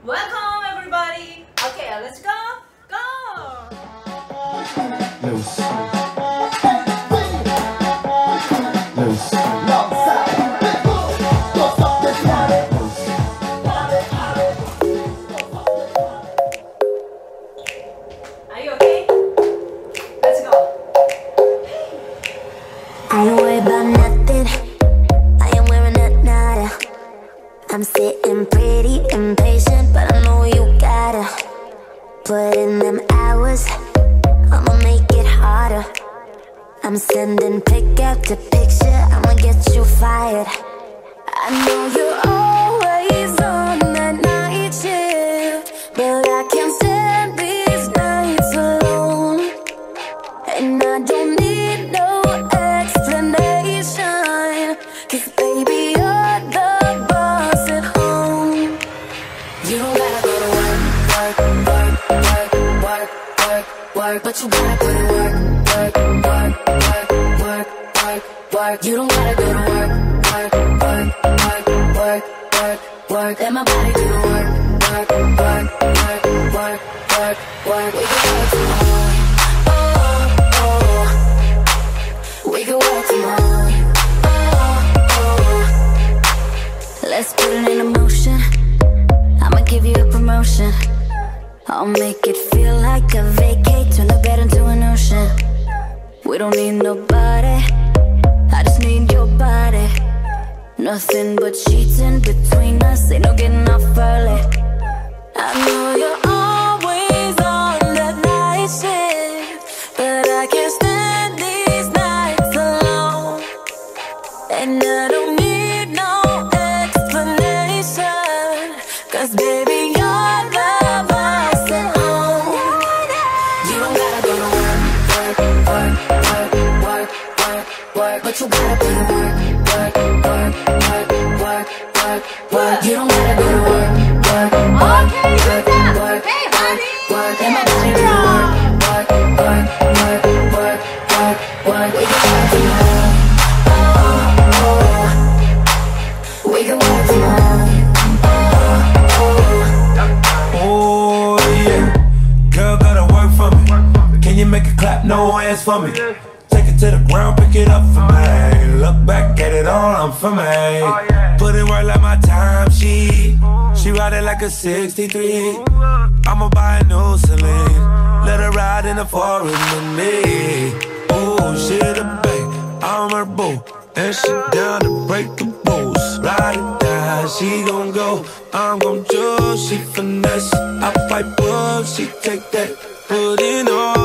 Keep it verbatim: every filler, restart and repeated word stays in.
Welcome everybody. Okay, let's go. Go. Loose. Loose. Are you okay? Let's go. I don't worry about nothing. I am wearing a nada. I'm sitting pretty impatient, but I know you gotta put in them hours. I'ma make it harder. I'm sending pick after picture. I'ma get you fired. I know you're always on that night shift, but I can't stand these nights alone. And I don't need no explanation, 'cause baby, you're the boss at home. You don't gotta go to work, work, work, work, work, work, work, but you gotta put in work, work, work, work, work, work, work. You don't gotta go to work, work, work, work, work, work, work. Let my body do the work, work, work, work, work, work, work. We can work tomorrow. Oh, oh. We can work tomorrow. Oh, oh. Let's put it in motion. I'ma give you a promotion. I'll make it feel like a vacate. Turn the bed into an ocean. We don't need nobody, I just need your body. Nothing but sheets in between us, ain't no getting off early. I know you're always on that night shift, but I can't stand these nights alone. And I don't need no explanation, 'cause baby, you're the boss at home. You don't gotta go to work, work, work, work, work, work, work, but you gotta put in work, work, work, work, work, work, work. You don't gotta go to work, work, work, work, work, Hey, honey. work, and my body do the work, work, work, work, work, work, work. We can work tomorrow. Oh, oh. We can work tomorrow. Oh, Oh yeah, girl gotta work for me. Can you make it clap? No hands for me. Take it to the ground, pick it up for me. Look back at it all, I'm for me. Put it work like my time sheet. She ride it like a sixty-three. I'ma buy a new Celine. Let her ride in the forest with me. Oh, she the babe, I'm her boo, and she down to break the rules. Ride it down, she gon' go, I'm gon' choose. She finesse, I fight bulls, she take that, put in all